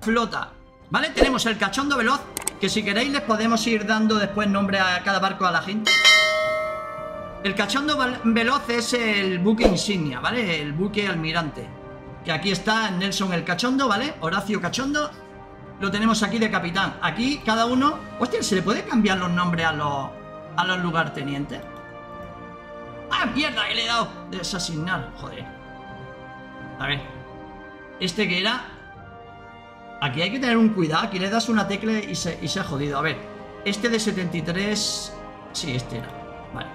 flota, ¿vale? Tenemos el cachondo veloz, que si queréis les podemos ir dando después nombre a cada barco a la gente. El cachondo veloz es el buque insignia, ¿vale? El buque almirante. Que aquí está Nelson el Cachondo, ¿vale? Horacio Cachondo. Lo tenemos aquí de capitán. Aquí cada uno... Hostia, ¿se le puede cambiar los nombres a los lugartenientes? ¡Ah, mierda! Que le he dado desasignar. Joder. A ver. Este que era... Aquí hay que tener un cuidado. Aquí le das una tecla y se ha jodido. A ver. Este de 73... Sí, este era. Vale.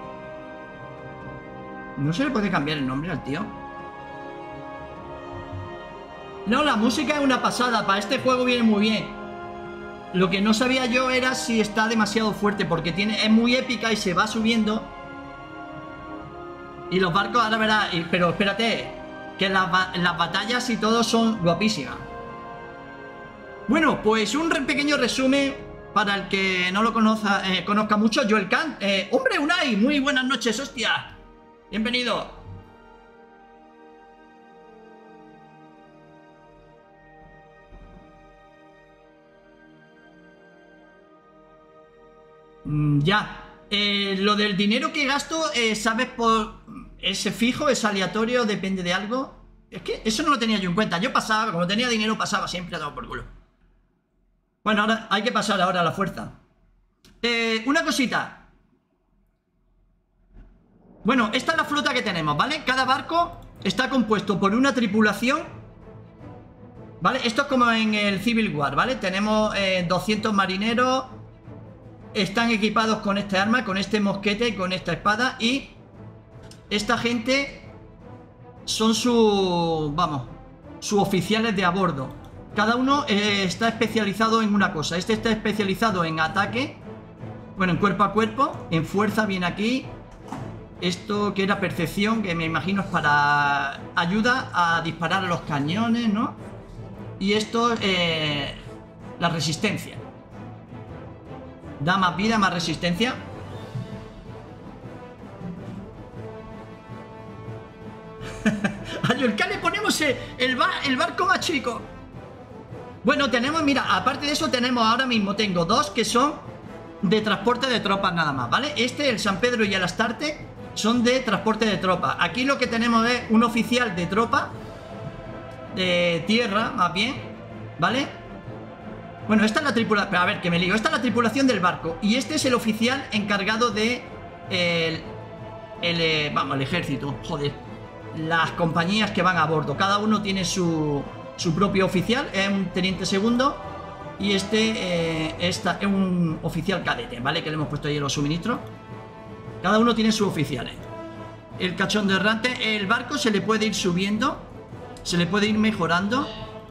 ¿No se le puede cambiar el nombre al tío? No, la música es una pasada. Para este juego viene muy bien. Lo que no sabía yo era si está demasiado fuerte, porque es muy épica y se va subiendo. Y los barcos, ahora verás. Pero espérate, que las batallas y todo son guapísimas. Bueno, pues un pequeño resumen para el que no lo conozca mucho. Joel Khan. Hombre, Unai, muy buenas noches, hostia. Bienvenido. Ya. Lo del dinero que gasto, ¿sabes? ¿Es fijo? ¿Es aleatorio? ¿Depende de algo? Es que eso no lo tenía yo en cuenta. Yo pasaba, como tenía dinero, pasaba siempre a todo por culo. Bueno, ahora hay que pasar ahora a la fuerza. Una cosita. Bueno, esta es la flota que tenemos, ¿vale? Cada barco está compuesto por una tripulación, ¿vale? Esto es como en el Civil War, ¿vale? Tenemos 200 marineros. Están equipados con este arma, con este mosquete y con esta espada. Y esta gente son sus oficiales de a bordo. Cada uno está especializado en una cosa. Este está especializado en ataque, bueno, en cuerpo a cuerpo. En fuerza viene aquí. Esto que era percepción, que me imagino es para ayuda a disparar a los cañones, ¿no? Y esto la resistencia. Da más vida, más resistencia. A Yolka le ponemos el barco más chico. Bueno, tenemos, mira, aparte de eso tenemos ahora mismo, tengo dos que son de transporte de tropas nada más, ¿vale? El San Pedro y el Astarte son de transporte de tropas. Aquí lo que tenemos es un oficial de tropa, de tierra, más bien, ¿vale? Bueno, esta es la tripulación... A ver, que me lío. Esta es la tripulación del barco. Y este es el oficial encargado de... vamos, el ejército. Joder. Las compañías que van a bordo. Cada uno tiene su propio oficial. Es un teniente segundo. Y es un oficial cadete, ¿vale? Que le hemos puesto ahí en los suministros. Cada uno tiene sus oficiales. El cachondo errante. El barco se le puede ir subiendo. Se le puede ir mejorando.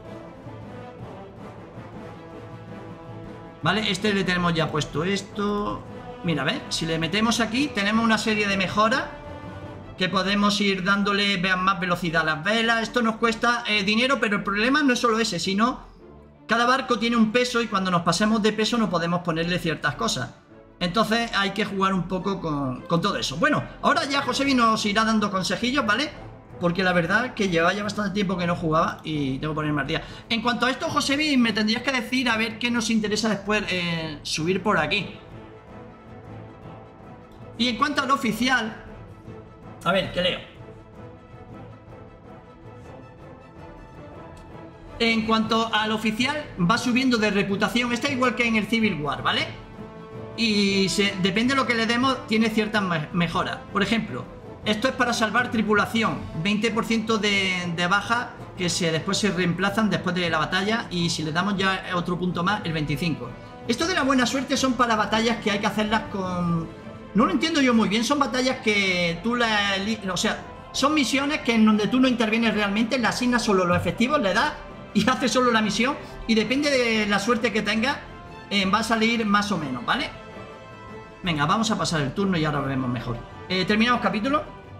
Vale, le tenemos ya puesto esto. Mira, ¿ves? Si le metemos aquí, tenemos una serie de mejoras que podemos ir dándole, vean, más velocidad a las velas. Esto nos cuesta dinero, pero el problema no es solo ese, sino cada barco tiene un peso y cuando nos pasemos de peso no podemos ponerle ciertas cosas. Entonces hay que jugar un poco con todo eso. Bueno, ahora ya Josebi nos irá dando consejillos, ¿vale? Porque la verdad que lleva ya bastante tiempo que no jugaba y tengo que ponerme al día. En cuanto a esto, Josebi, me tendrías que decir a ver qué nos interesa después subir por aquí. Y en cuanto al oficial... A ver, ¿qué leo? En cuanto al oficial, va subiendo de reputación. Está igual que en el Civil War, ¿vale? Y depende de lo que le demos, tiene ciertas mejoras. Por ejemplo... Esto es para salvar tripulación, 20% de baja que después se reemplazan después de la batalla y si le damos ya otro punto más, el 25. Esto de la buena suerte son para batallas que hay que hacerlas con... No lo entiendo yo muy bien, son batallas que tú o sea, son misiones que en donde tú no intervienes realmente, le asignas solo los efectivos, le das y haces solo la misión y depende de la suerte que tengas, va a salir más o menos, ¿vale? Venga, vamos a pasar el turno y ahora lo vemos mejor. Terminamos capítulo.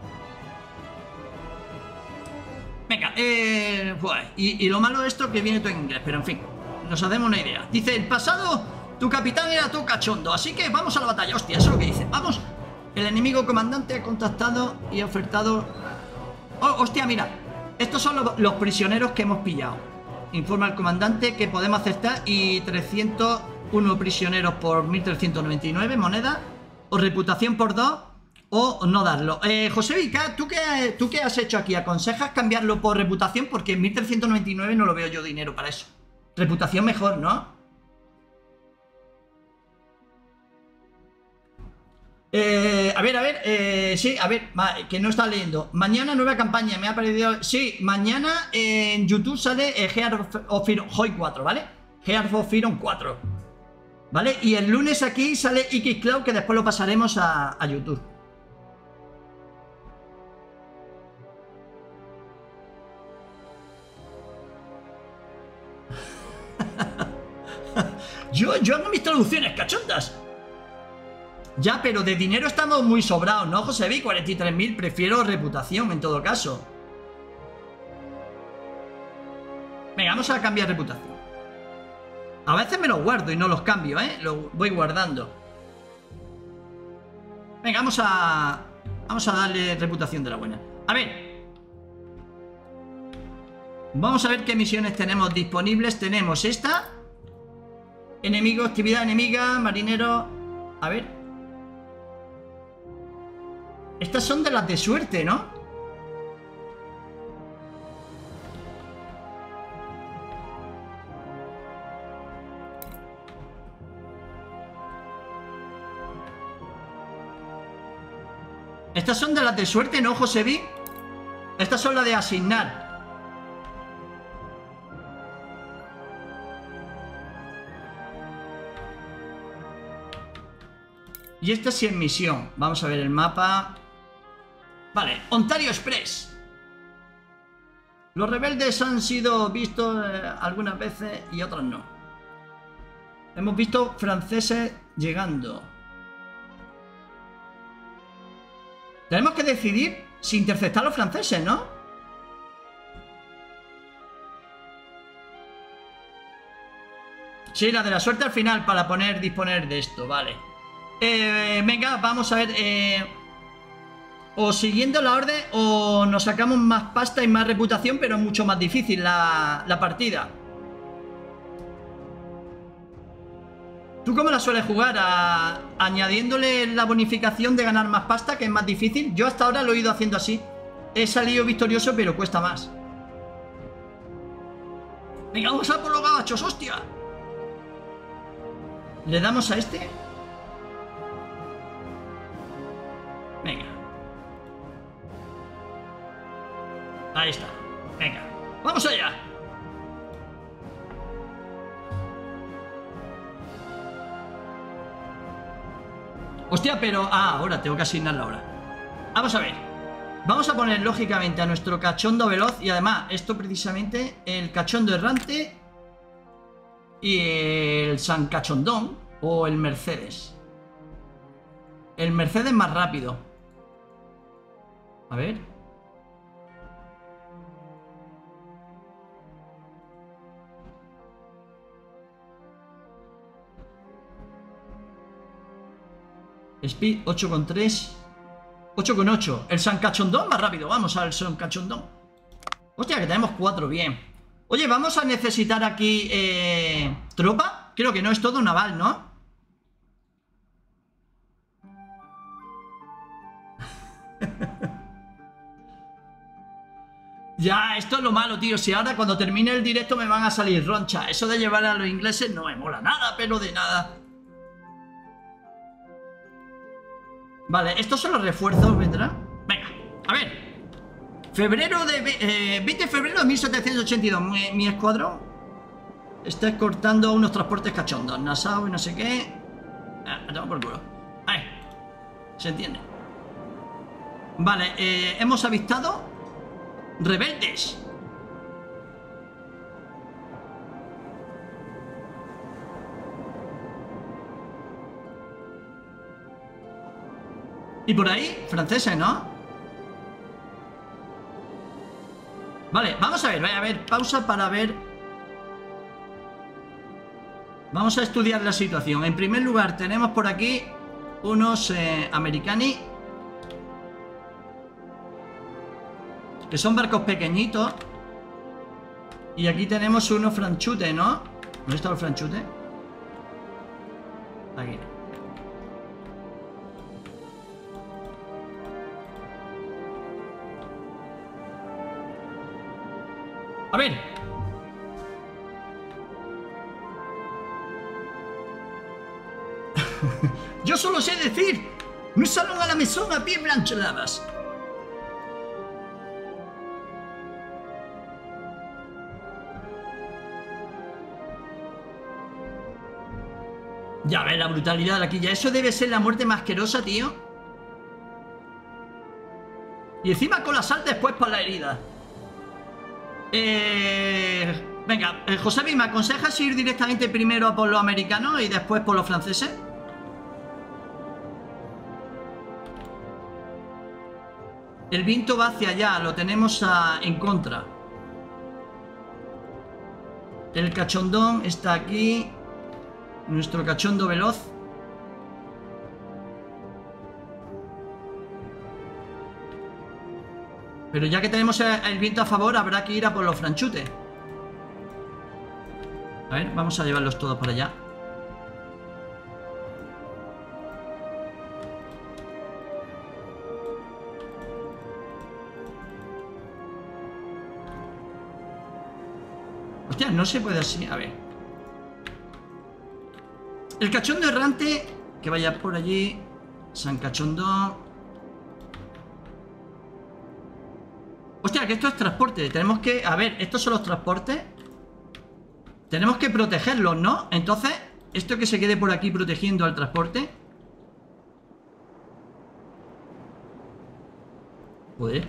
Venga, y lo malo de esto que viene todo en inglés, pero en fin, nos hacemos una idea. Dice, el pasado, tu capitán era todo cachondo, así que vamos a la batalla. Hostia, eso es lo que dice. Vamos. El enemigo comandante ha contactado y ha ofertado... Oh, hostia, mira. Estos son los prisioneros que hemos pillado. Informa al comandante que podemos aceptar. Y 301 prisioneros por 1399 monedas. O reputación por 2. O no darlo. José Vica, ¿tú qué has hecho aquí? ¿Aconsejas cambiarlo por reputación? Porque en 1399 no lo veo yo dinero para eso. Reputación mejor, ¿no? A ver, sí, a ver, que no está leyendo. Mañana nueva campaña, me ha perdido. Sí, mañana en YouTube sale Heart of Iron 4, ¿vale? Heart of Iron 4, ¿vale? Y el lunes aquí sale Xcloud, que después lo pasaremos a YouTube. Yo hago mis traducciones cachondas. Ya, pero de dinero estamos muy sobrados, ¿no, José B? 43.000, prefiero reputación en todo caso. Venga, vamos a cambiar reputación. A veces me los guardo y no los cambio, ¿eh? Los voy guardando. Venga, vamos a darle reputación de la buena. A ver. Vamos a ver qué misiones tenemos disponibles. Tenemos esta. Enemigo, actividad enemiga, marinero. A ver. Estas son de las de suerte, ¿no? Estas son de las de suerte, ¿no, José B? Estas son las de asignar. Y esta sí es misión. Vamos a ver el mapa. Vale, Ontario Express. Los rebeldes han sido vistos algunas veces y otras no. Hemos visto franceses llegando. Tenemos que decidir si interceptar a los franceses, ¿no? Sí, la de la suerte al final para disponer de esto, vale. Venga, vamos a ver. O siguiendo la orden o nos sacamos más pasta y más reputación, pero es mucho más difícil la partida. ¿Tú cómo la sueles jugar? ¿Añadiéndole la bonificación de ganar más pasta, que es más difícil? Yo hasta ahora lo he ido haciendo así. He salido victorioso, pero cuesta más. Venga, vamos a por los gabachos, hostia. ¿Le damos a este? Venga. Ahí está. Venga. ¡Vamos allá! Hostia, pero... ahora tengo que asignarla ahora. Vamos a ver. Vamos a poner lógicamente a nuestro cachondo veloz. Y además, esto precisamente, el cachondo errante y el San Cachondón o el Mercedes. El Mercedes más rápido. A ver. Speed 8,3. 8,8. El San Cachondón más rápido. Vamos al San Cachondón. Hostia, que tenemos 4, bien. Oye, vamos a necesitar aquí tropa. Creo que no, es todo naval, ¿no? Ya, esto es lo malo, tío. Si ahora cuando termine el directo me van a salir ronchas. Eso de llevar a los ingleses no me mola nada, pero de nada. Vale, estos son los refuerzos, ¿vendrán? Venga, a ver. Febrero de... 20 de febrero de 1782. Mi escuadrón está escortando unos transportes cachondos. Nassau y no sé qué. Toma por culo. Ahí. Se entiende. Vale, hemos avistado rebeldes. Y por ahí, franceses, ¿no? Vale, vamos a ver, pausa para ver. Vamos a estudiar la situación. En primer lugar, tenemos por aquí unos americani, que son barcos pequeñitos. Y aquí tenemos unos franchutes, ¿no? ¿Dónde está el franchute? Aquí. A ver. Yo solo sé decir: nous salons à la maison à pied blanche lavas. Ya ves la brutalidad de aquí. Ya eso debe ser la muerte más asquerosa, tío. Y encima con la sal después por la herida. Venga, José, ¿me aconsejas ir directamente primero a por los americanos y después por los franceses? El viento va hacia allá, lo tenemos en contra. El cachondón está aquí. Nuestro cachondo veloz. Pero ya que tenemos el viento a favor, habrá que ir a por los franchutes. A ver, vamos a llevarlos todos para allá. Hostia, no se puede así. A ver. El cachondo errante, que vaya por allí. San Cachondo. Hostia, que esto es transporte. Tenemos que... A ver, estos son los transportes. Tenemos que protegerlos, ¿no? Entonces, esto que se quede por aquí protegiendo al transporte. Joder.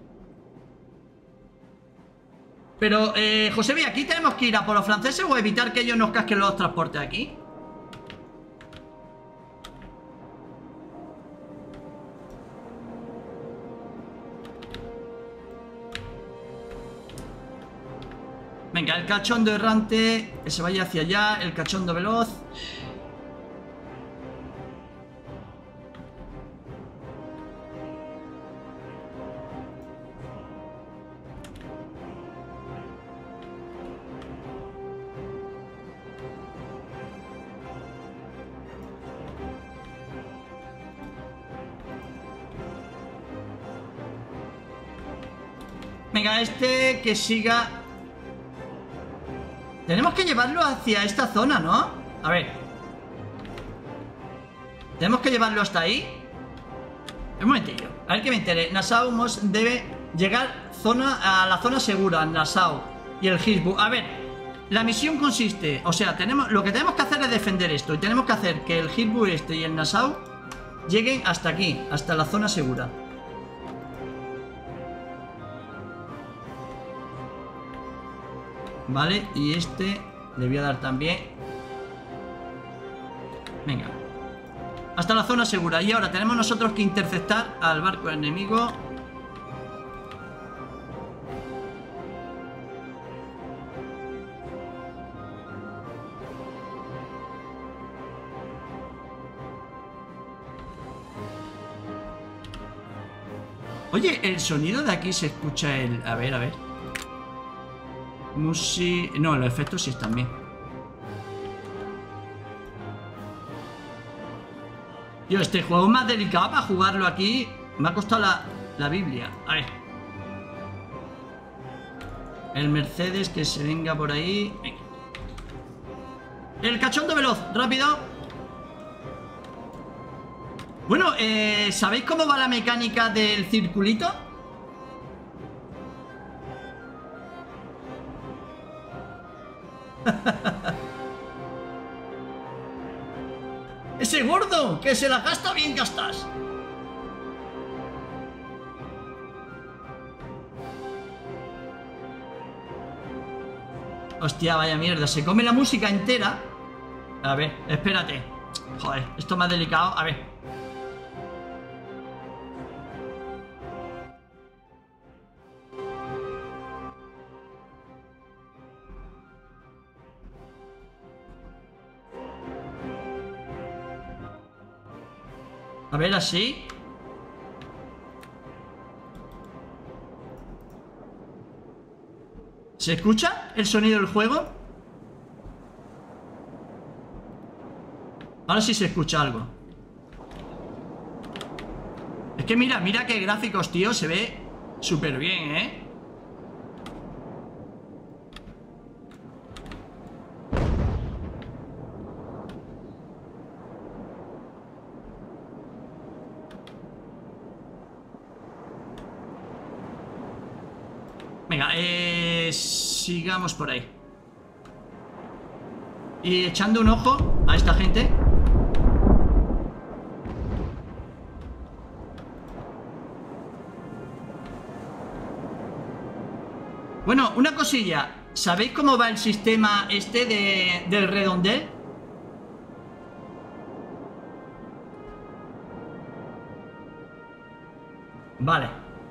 Pero, José, ¿aquí tenemos que ir a por los franceses o evitar que ellos nos casquen los transportes aquí? Venga, el cachondo errante, que se vaya hacia allá. El cachondo veloz. Venga, este que siga. Tenemos que llevarlo hacia esta zona, ¿no? A ver. Tenemos que llevarlo hasta ahí. Un momentillo, a ver que me entere. Nassau Mos debe llegar a la zona segura. Nassau y el Hizbu. A ver, la misión consiste, o sea, lo que tenemos que hacer es defender esto. Y tenemos que hacer que el Hizbu este y el Nassau lleguen hasta aquí, hasta la zona segura. Vale, y este le voy a dar también. Venga, hasta la zona segura. Y ahora tenemos nosotros que interceptar al barco enemigo. Oye, el sonido de aquí se escucha el... A ver, a ver. No, los efectos sí están bien. Tío, este juego es más delicado para jugarlo aquí. Me ha costado la Biblia. A ver. El Mercedes que se venga por ahí. Venga. El cachondo veloz, rápido. Bueno, ¿sabéis cómo va la mecánica del circulito? Ese gordo que se la gasta bien gastas. Hostia, vaya mierda, se come la música entera. A ver, espérate. Joder, esto es más delicado. A ver. A ver, así. ¿Se escucha el sonido del juego? Ahora sí se escucha algo. Es que mira qué gráficos, tío. Se ve súper bien, ¿eh? Venga, sigamos por ahí. Y echando un ojo a esta gente. Bueno, una cosilla. ¿Sabéis cómo va el sistema este del redondel? Vale.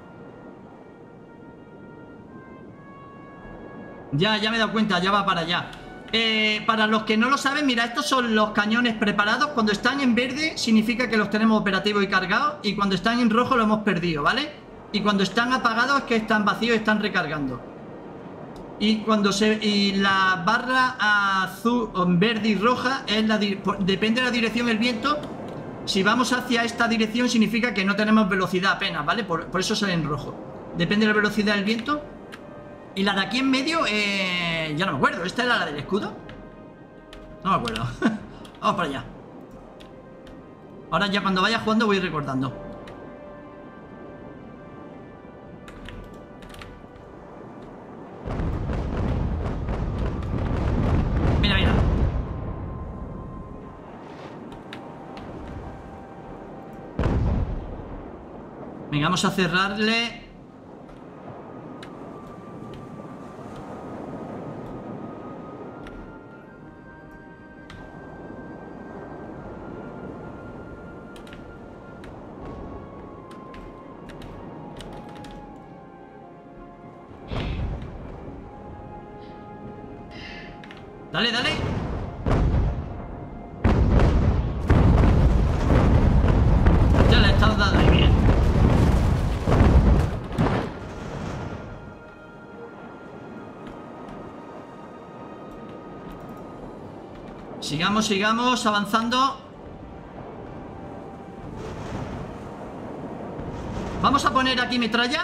Ya me he dado cuenta, ya va para allá. Para los que no lo saben, mira, estos son los cañones preparados. Cuando están en verde significa que los tenemos operativos y cargados. Y cuando están en rojo lo hemos perdido, ¿vale? Y cuando están apagados es que están vacíos y están recargando. Y la barra azul, verde y roja es depende de la dirección del viento. Si vamos hacia esta dirección significa que no tenemos velocidad apenas, ¿vale? Por eso sale en rojo. Depende de la velocidad del viento. Y la de aquí en medio, ya no me acuerdo. ¿Esta era la del escudo? No me acuerdo. Vamos para allá. Ahora ya cuando vaya jugando voy recordando. Mira. Venga, vamos a cerrarle. Dale. Ya le estás dando ahí bien. Sigamos avanzando. Vamos a poner aquí metralla.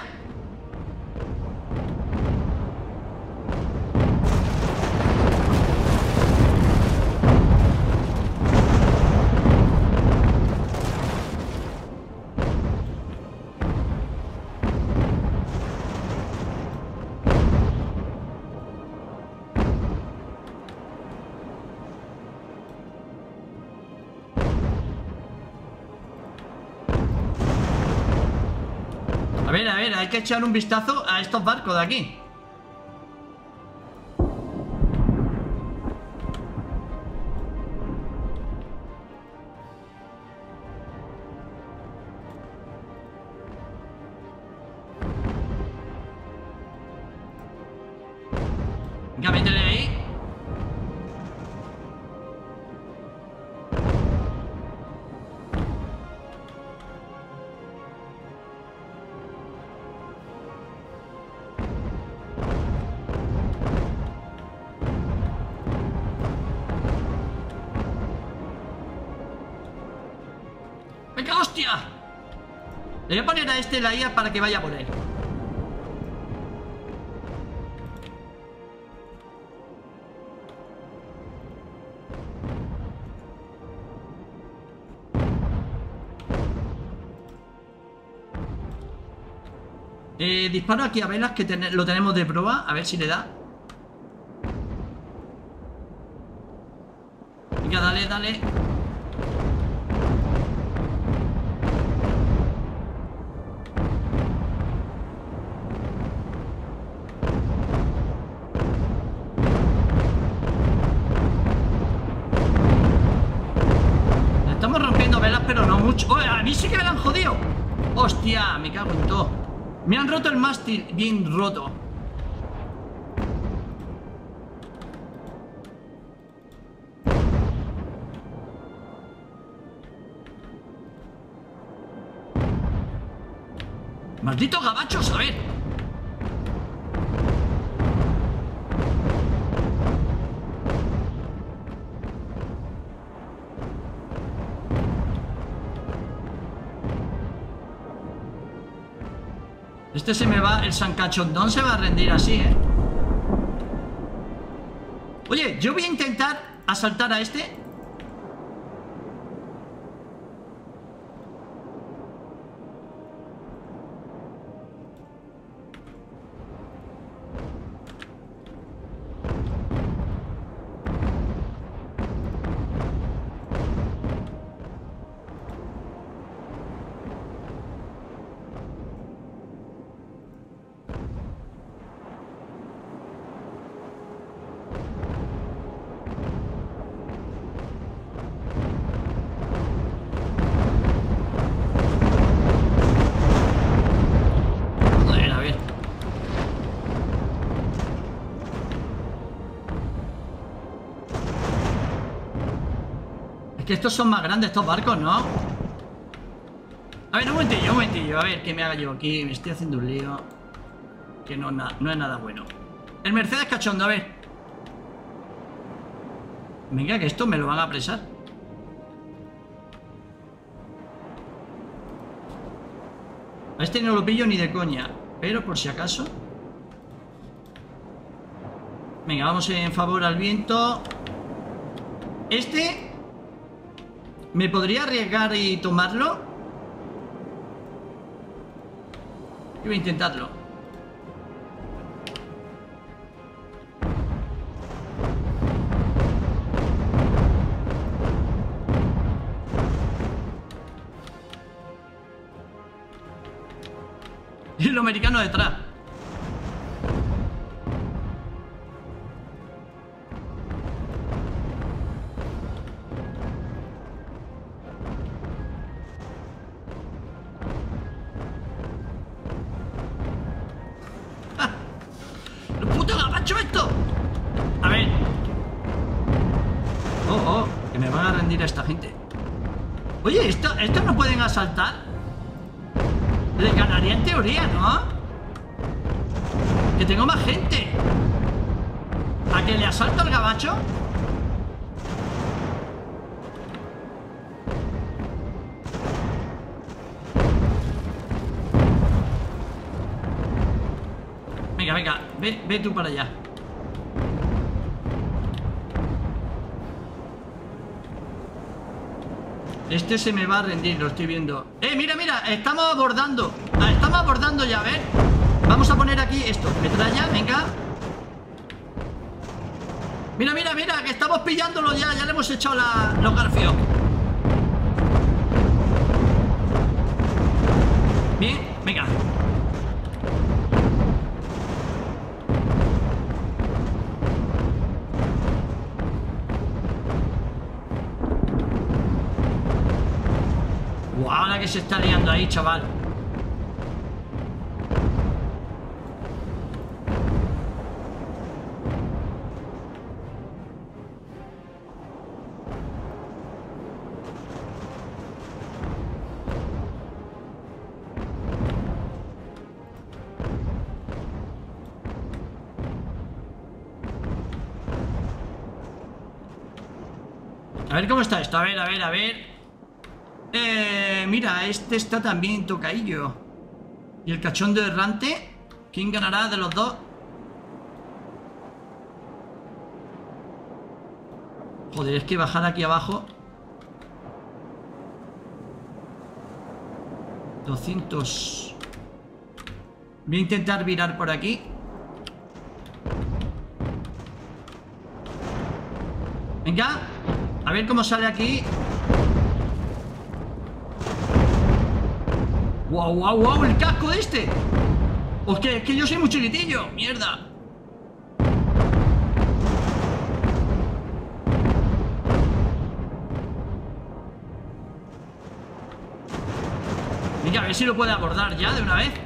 A ver, hay que echar un vistazo a estos barcos de aquí. Venga, métele ahí. ¡Venga, hostia! Le voy a poner a este la IA para que vaya por él. Disparo aquí a velas que lo tenemos de prueba. A ver si le da. Venga, dale. Estamos rompiendo velas, pero no mucho. ¡Oh, a mí sí que me la han jodido! ¡Hostia! Me cago en todo. Me han roto el mástil. Bien roto. ¡Malditos gabachos! A ver. Este se me va, el San Cachondón se va a rendir así, ¿eh? Oye, yo voy a intentar asaltar a este. Que estos son más grandes, estos barcos, ¿no? A ver, un momentillo. A ver, ¿qué me haga yo aquí? Me estoy haciendo un lío. Que no es nada bueno. El Mercedes cachondo, a ver. Venga, que esto me lo van a apresar. A este no lo pillo ni de coña. Pero por si acaso. Venga, vamos en favor al viento. Este... ¿me podría arriesgar y tomarlo? Yo voy a intentarlo. Y los americanos detrás. Esta gente. Oye, ¿estos no pueden asaltar? Les ganaría en teoría, ¿no? Que tengo más gente. ¿A que le asalto al gabacho? Venga, ve tú para allá. Este se me va a rendir, lo estoy viendo. Mira, estamos abordando. Estamos abordando ya, a ver. Vamos a poner aquí esto, metralla, venga. Mira, que estamos pillándolo ya. Ya le hemos echado los garfios. Bien, venga. Wow, la que se está liando ahí, chaval. A ver cómo está esto, a ver. Mira, este está también tocaillo. ¿Y el cachondo errante? ¿Quién ganará de los dos? Joder, es que bajar aquí abajo 200. Voy a intentar virar por aquí. Venga, a ver cómo sale aquí. Wow, el casco de este. Es que yo soy muy chiquitillo. Mierda. Venga, a ver si lo puede abordar ya de una vez.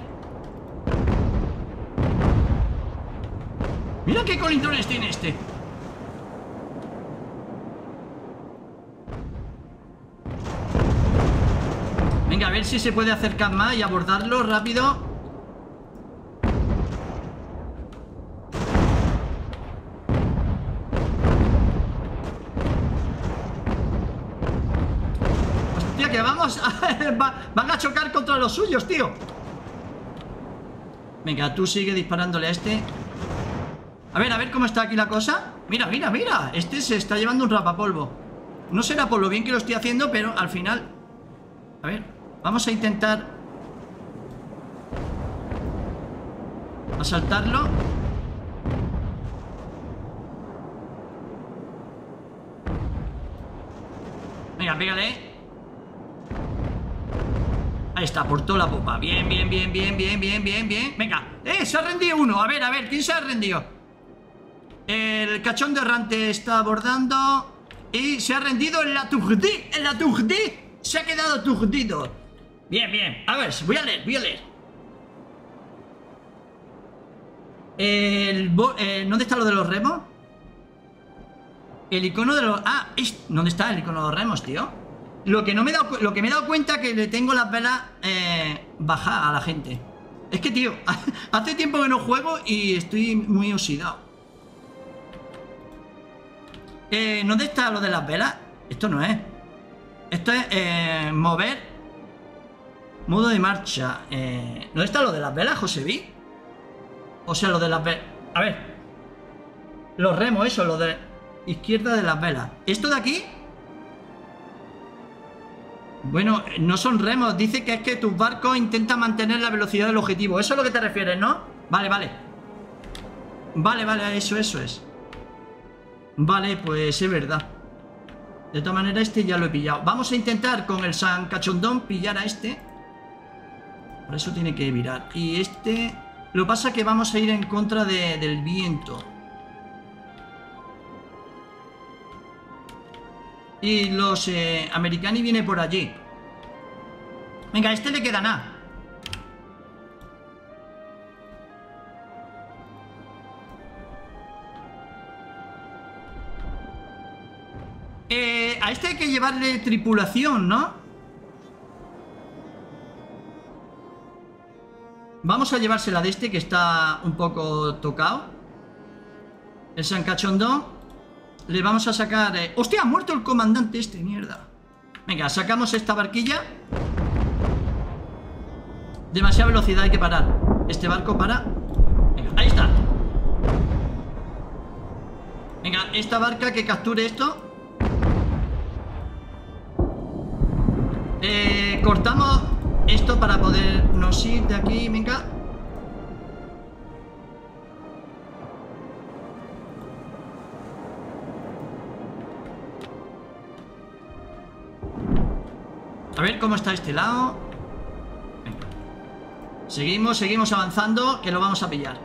Mira qué colintrones tiene este. Venga, a ver si se puede acercar más y abordarlo rápido. Hostia, que vamos van a chocar contra los suyos, tío. Venga, tú sigue disparándole a este. A ver cómo está aquí la cosa. Mira, mira, mira. Este se está llevando un rapapolvo. No será por lo bien que lo estoy haciendo, pero al final... A ver, vamos a intentar asaltarlo. Venga, pégale. Ahí está, por toda la popa. Bien, bien, bien, bien, bien, bien, bien, bien. Venga, se ha rendido uno. A ver, ¿quién se ha rendido? El cachondo errante está abordando. Y se ha rendido el Latugdi. El Latugdi se ha quedado aturdido. Bien, bien. A ver, voy a leer. ¿Dónde está lo de los remos? El icono de los... Ah, ¿dónde está el icono de los remos, tío? Lo que me he dado cuenta que le tengo las velas bajadas a la gente. Es que, tío, hace tiempo que no juego y estoy muy oxidado. ¿Dónde está lo de las velas? Esto no es. Esto es mover. Modo de marcha. ¿Dónde está lo de las velas, Joseví? O sea, lo de las velas. A ver. Los remos, eso, lo de izquierda de las velas. ¿Esto de aquí? Bueno, no son remos. Dice que es que tus barcos intentan mantener la velocidad del objetivo. Eso es lo que te refieres, ¿no? Vale, vale. Vale, vale, eso es. Vale, pues es verdad. De todas maneras, este ya lo he pillado. Vamos a intentar con el San Cachondón pillar a este. Por eso tiene que virar. Y este... Lo que pasa es que vamos a ir en contra del viento. Y los americanos vienen por allí. Venga, a este le queda nada. A este hay que llevarle tripulación, ¿no? Vamos a llevársela de este que está un poco tocado. El San Cachondón. Le vamos a sacar... ¡Hostia! Ha muerto el comandante este, mierda. Venga, sacamos esta barquilla. Demasiada velocidad, hay que parar. Este barco para. Venga, ahí está. Venga, esta barca que capture esto. Cortamos esto para podernos ir de aquí. Venga. A ver cómo está este lado. Venga. Seguimos avanzando, que lo vamos a pillar.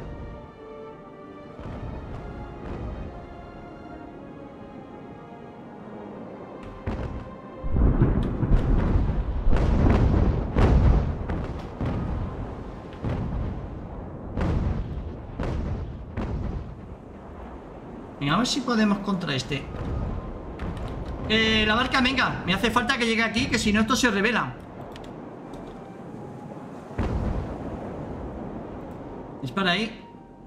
Venga, a ver si podemos contra este. La barca, venga, me hace falta que llegue aquí, que si no esto se revela. Dispara ahí.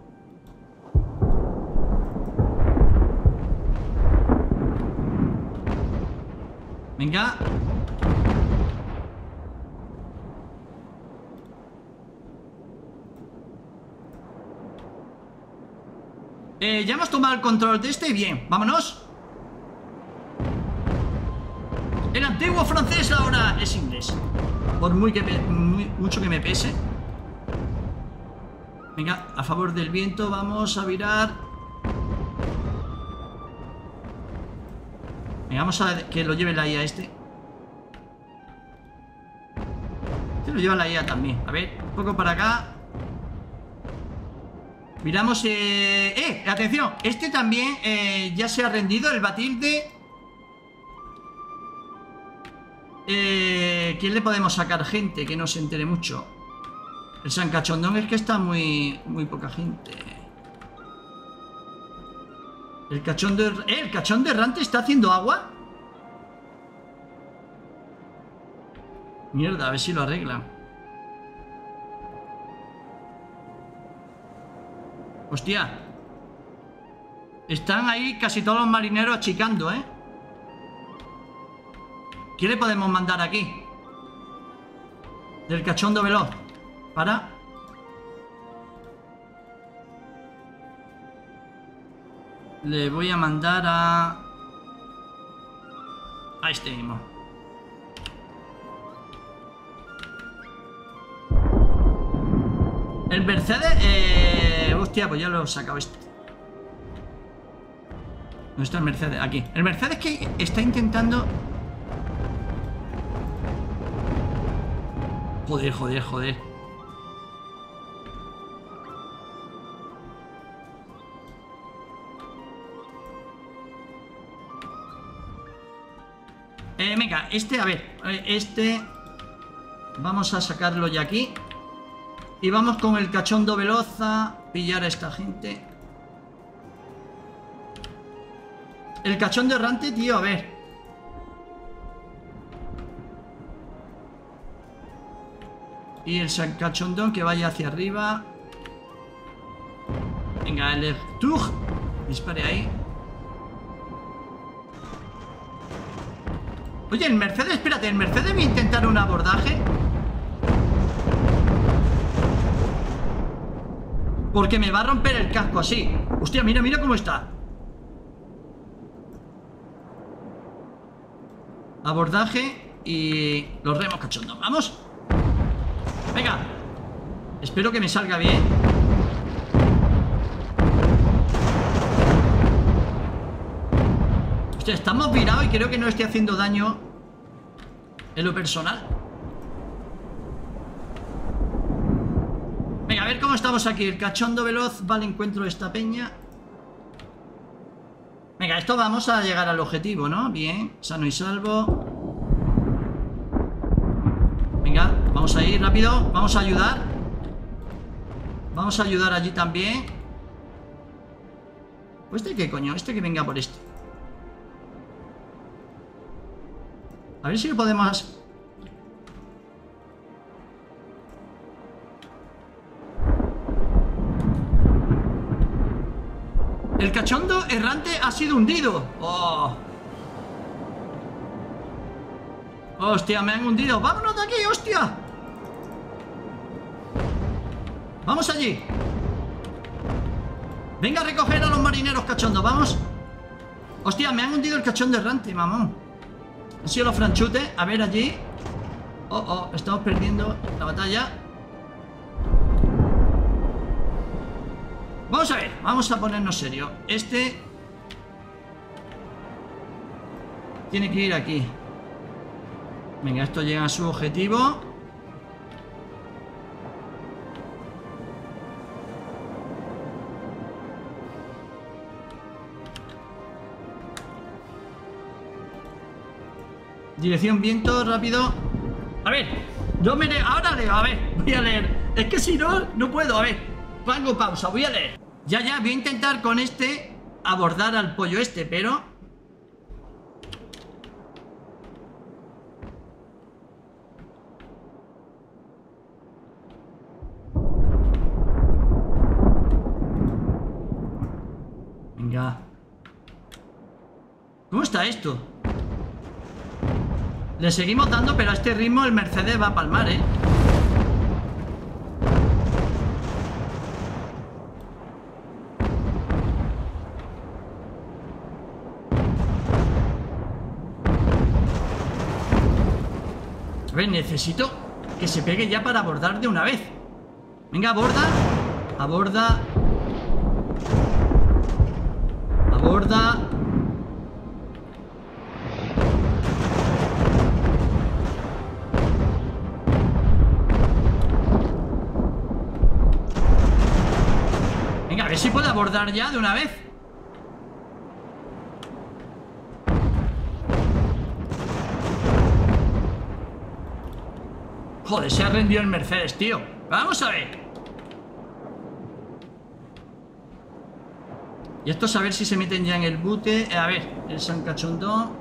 Venga. Ya hemos tomado el control de este. Bien, vámonos. El antiguo francés ahora es inglés. Por mucho que me pese. Venga, a favor del viento. Vamos a virar. Venga, vamos a que lo lleve la IA este. Este lo lleva la IA también. A ver, un poco para acá. Miramos, atención, este también ya se ha rendido, el Batilde. ¿Quién le podemos sacar gente que no se entere mucho? El San Cachondón es que está muy poca gente. El cachondo errante está haciendo agua. Mierda, a ver si lo arreglan. Hostia. Están ahí casi todos los marineros achicando, ¿eh? ¿Qué le podemos mandar aquí? Del cachondo veloz. Para. Le voy a mandar a este mismo. El Mercedes, hostia, pues ya lo he sacado este. ¿Dónde está el Mercedes? Aquí. El Mercedes que está intentando... Joder, joder, joder. Venga, a ver, vamos a sacarlo ya aquí. Y vamos con el cachondo veloz a pillar a esta gente. El cachondo errante, tío, a ver. Y el cachondón que vaya hacia arriba. Venga, el Tug. Dispare ahí. Oye, el Mercedes, espérate, el Mercedes va a intentar un abordaje. Porque me va a romper el casco así. Hostia, mira, mira cómo está. Abordaje y los remos cachondo. ¡Vamos! Venga. Espero que me salga bien. Hostia, estamos virados y creo que no estoy haciendo daño en lo personal. Venga, a ver cómo estamos aquí. El cachondo veloz va al encuentro de esta peña. Venga, esto vamos a llegar al objetivo, ¿no? Bien, sano y salvo. Venga, vamos a ir rápido. Vamos a ayudar. Vamos a ayudar allí también. ¿Pues este qué coño? Este que venga por este. A ver si lo podemos... El cachondo errante ha sido hundido. Oh. Hostia, me han hundido. ¡Vámonos de aquí, hostia! Vamos allí. Venga a recoger a los marineros cachondos, vamos. Hostia, me han hundido el cachondo errante, mamón. Han sido los franchutes. A ver allí. Oh, estamos perdiendo la batalla. Vamos a ver, vamos a ponernos serio. Este tiene que ir aquí. Venga, esto llega a su objetivo. Dirección viento, rápido. A ver, yo me leo, ahora leo, a ver, voy a leer. Es que si no, no puedo, a ver. Pongo pausa, voy a leer. Ya, voy a intentar con este abordar al pollo este, pero... Venga. ¿Cómo está esto? Le seguimos dando, pero a este ritmo el Mercedes va a palmar, ¿eh? A ver, necesito que se pegue ya para abordar de una vez. Venga, aborda. Aborda. Aborda. Venga, a ver si puede abordar ya de una vez. Joder, se ha rendido el Mercedes, tío. Vamos a ver. Y estos a ver si se meten ya en el bute. A ver, el San Cachondo.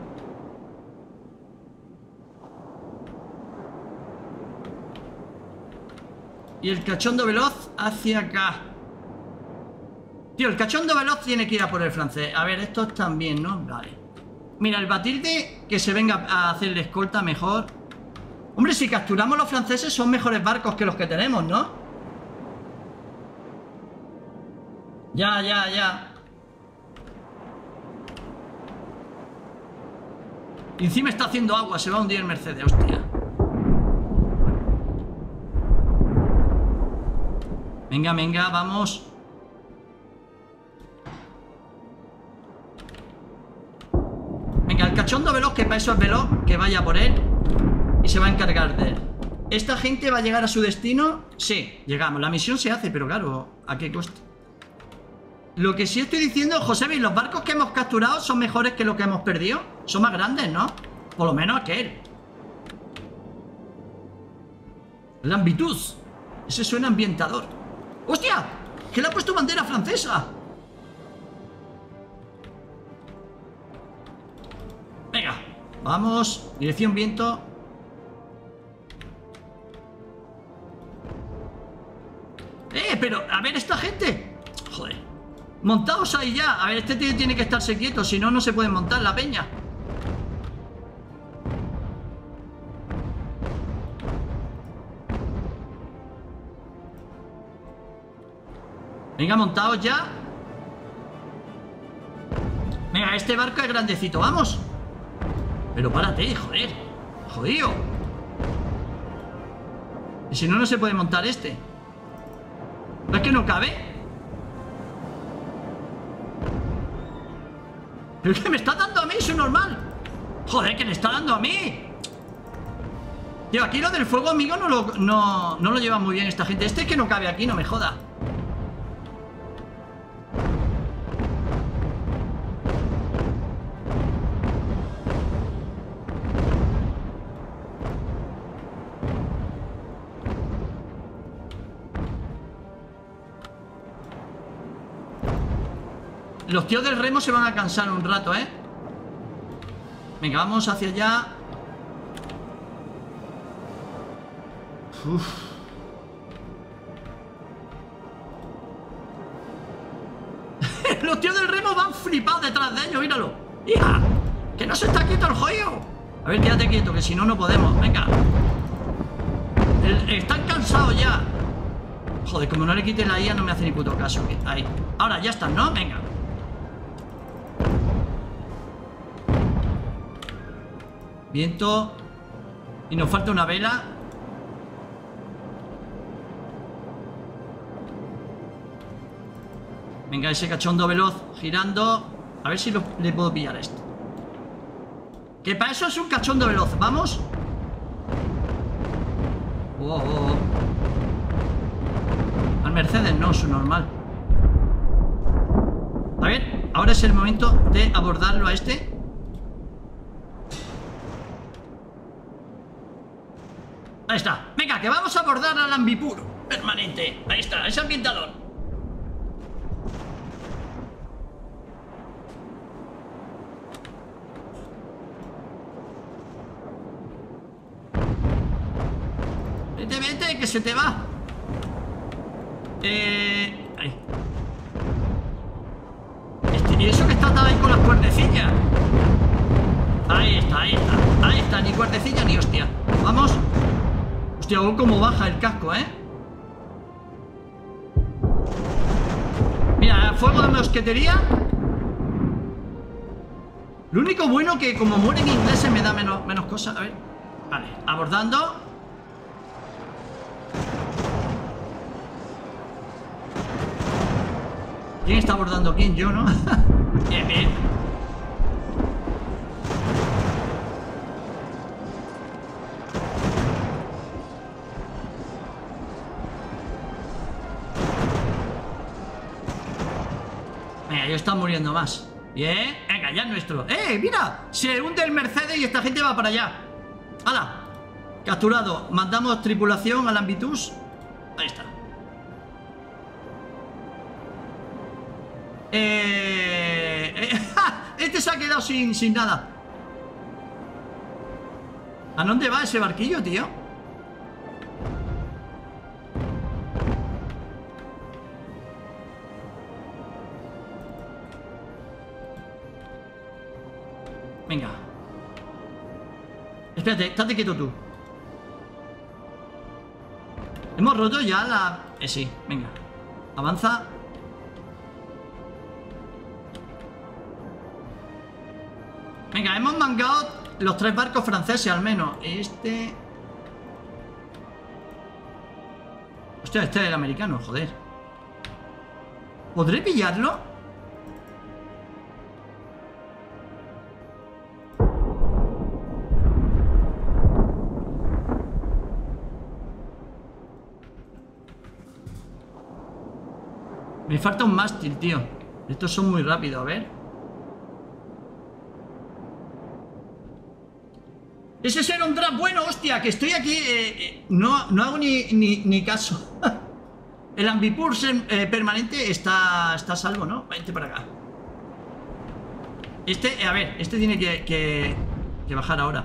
Y el cachondo veloz hacia acá. Tío, el cachondo veloz tiene que ir a por el francés. A ver, estos también, ¿no? Vale. Mira, el Batilde que se venga a hacerle escolta mejor. Hombre, si capturamos los franceses son mejores barcos que los que tenemos, ¿no? Ya. Y encima está haciendo agua, se va a hundir el Mercedes, hostia. Venga, venga, vamos. Venga, el cachondo veloz, que para eso es veloz, que vaya por él y se va a encargar de él. ¿Esta gente va a llegar a su destino? Sí, llegamos. La misión se hace, pero claro, ¿a qué coste? Lo que sí estoy diciendo, José, los barcos que hemos capturado son mejores que los que hemos perdido. Son más grandes, ¿no? Por lo menos aquel. Lambitus. Ese suena ambientador. ¡Hostia! ¡Que le ha puesto bandera francesa! Venga, vamos. Dirección viento. Pero, a ver, esta gente. Joder. Montaos ahí ya. A ver, este tío tiene que estarse quieto. Si no, no se puede montar la peña. Venga, montaos ya. Venga, este barco es grandecito. ¡Vamos! Pero párate, joder. Jodido. Y si no, no se puede montar este. ¿No es que no cabe? ¿Pero es que me está dando a mí? Eso es normal. Joder, que le está dando a mí. Tío, aquí lo del fuego, amigo, no lo lleva muy bien esta gente. Este es que no cabe aquí, no me joda. Los tíos del remo se van a cansar un rato, ¿eh? Venga, vamos hacia allá. Uf. Los tíos del remo van flipados detrás de ellos, míralo. ¡Hija! ¡Que no se está quieto el joyo! A ver, quédate quieto, que si no, no podemos. Venga. Están cansados ya. Joder, como no le quite la IA no me hace ni puto caso. Ahí. Ahora, ya están, ¿no? Venga. Viento. Y nos falta una vela. Venga, ese cachondo veloz girando. A ver si le puedo pillar a esto. Que para eso es un cachondo veloz. ¿Vamos? Al Mercedes no, su normal. A ver, ahora es el momento de abordarlo a este. Ahí está. Venga, que vamos a abordar al Ambipur permanente. Ahí está, ese ambientador. Vete, vete, que se te va. Ahí. Y eso que está atado ahí con las cuerdecillas. Ahí está, ahí está. Ahí está, ni cuerdecilla ni hostia. Vamos. Hostia, cómo baja el casco, ¿eh? Mira, fuego de mosquetería. Lo único bueno que como mueren ingleses me da menos cosas. A ver. Vale, abordando. ¿Quién está abordando quién? Yo, ¿no? Bien, bien. Venga, ya están muriendo más. Bien, venga, ya es nuestro. Mira, se hunde el Mercedes y esta gente va para allá. ¡Hala! Capturado. Mandamos tripulación al Ambitus. Ahí está. Este se ha quedado sin nada. ¿A dónde va ese barquillo, tío? Venga. Espérate, estate quieto tú. Hemos roto ya la... sí, venga. Avanza. Venga, hemos mangado los 3 barcos franceses al menos. Hostia, este es el americano, joder. ¿Podré pillarlo? Me falta un mástil, tío. Estos son muy rápidos, a ver. Ese será un drap bueno, hostia, que estoy aquí. No hago ni caso. El ambipur permanente está a salvo, ¿no? Vente para acá. A ver, este tiene que bajar ahora.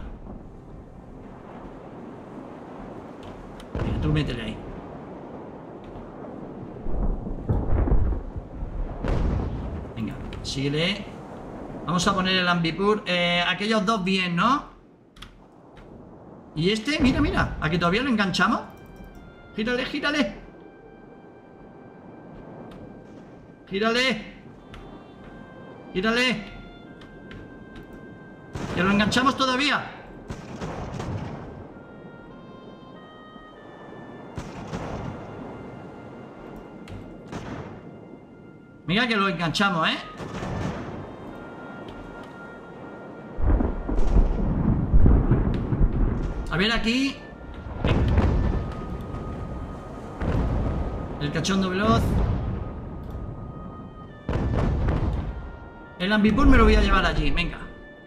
Mira, tú métele ahí. Venga, síguele. Vamos a poner el ambipur. Aquellos dos bien, ¿no? Y este, mira, mira, ¿a que todavía lo enganchamos? Gírale, gírale. Gírale. Gírale. ¿Ya lo enganchamos todavía? Mira que lo enganchamos, ¿eh? A ver aquí. El cachondo veloz. El ambipur me lo voy a llevar allí, venga.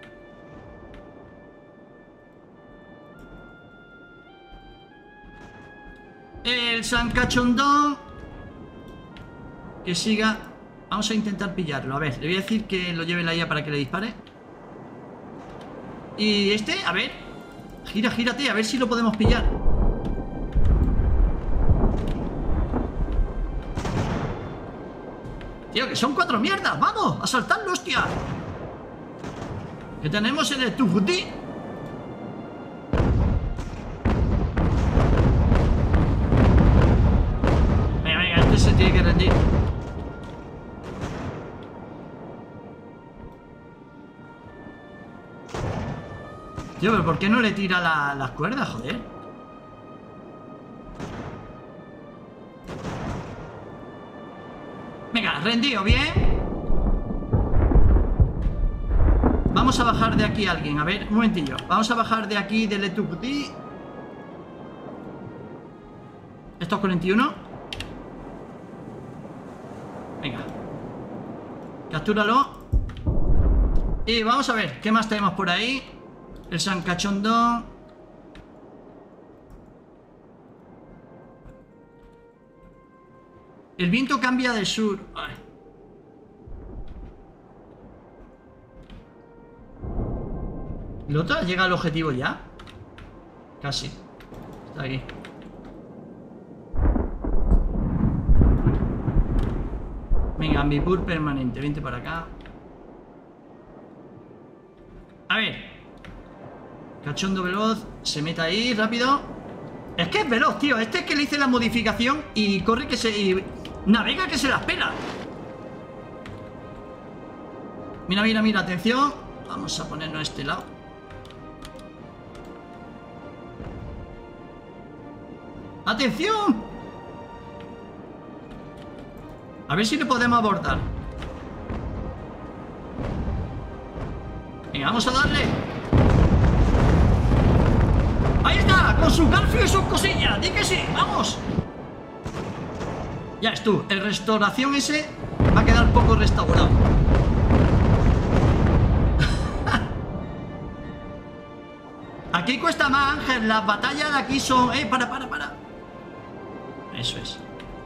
El San Cachondón. Que siga. Vamos a intentar pillarlo. A ver, le voy a decir que lo lleve la IA para que le dispare. Y este, a ver. Gírate, a ver si lo podemos pillar. Tío, que son 4 mierdas. ¡Vamos! ¡A saltarlo, hostia! Que tenemos el Tufuti. Venga, este se tiene que rendir. Tío, pero ¿por qué no le tira las cuerdas, joder? Venga, rendido, bien. Vamos a bajar de aquí a alguien, a ver, un momentillo. Vamos a bajar de aquí del Etuputi. Estos 41. Venga. Captúralo. Y vamos a ver, ¿qué más tenemos por ahí? El San Cachondón. El viento cambia de sur. Ay. ¿El otro llega al objetivo ya? Casi. Está aquí. Venga, ambipur permanente. Vente para acá. A ver. Cachondo veloz, se mete ahí, rápido. Es que es veloz, tío. Este es que le hice la modificación y corre que se... Y navega que se las pela. Mira, mira, mira, atención. Vamos a ponernos a este lado. ¡Atención! A ver si le podemos abordar. Venga, vamos a darle. ¡Ahí está! Con su garfio y sus cosillas. ¡Di que sí! ¡Vamos! Ya es tú. El restauración ese va a quedar poco restaurado. Aquí cuesta más, Ángel. Las batallas de aquí son... para. Eso es.